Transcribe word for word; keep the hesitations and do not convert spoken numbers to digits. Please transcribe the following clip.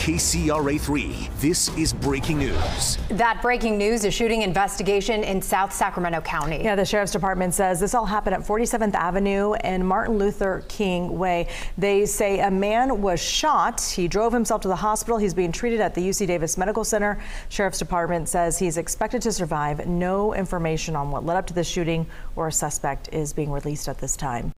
K C R A three, this is breaking news. That breaking news is shooting investigation in South Sacramento County. Yeah, the sheriff's department says this all happened at forty-seventh Avenue and Martin Luther King Way. They say a man was shot. He drove himself to the hospital. He's being treated at the U C Davis Medical Center. Sheriff's department says he's expected to survive. No information on what led up to the shooting or a suspect is being released at this time.